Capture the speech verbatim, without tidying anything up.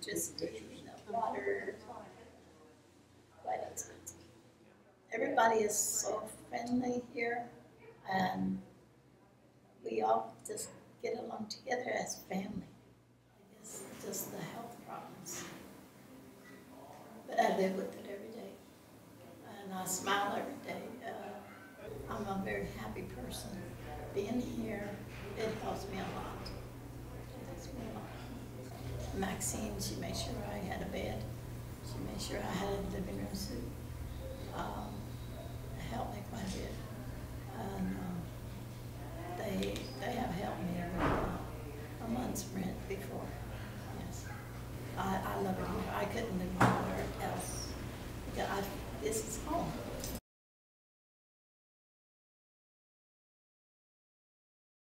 electricity, no water. But everybody is so friendly here, and we all just get along together as family. I guess just the health problems. But I live with it every day, and I smile every day. Uh, I'm a very happy person. Being here, it helps me a lot. It helps me a lot. Maxine, she made sure I had a bed. She made sure I had a living room suite. Um, it helped me quite a bit. And um, they they have helped me with uh, a month's rent before. Yes, I, I love it here. I couldn't live anywhere else. I, this is home.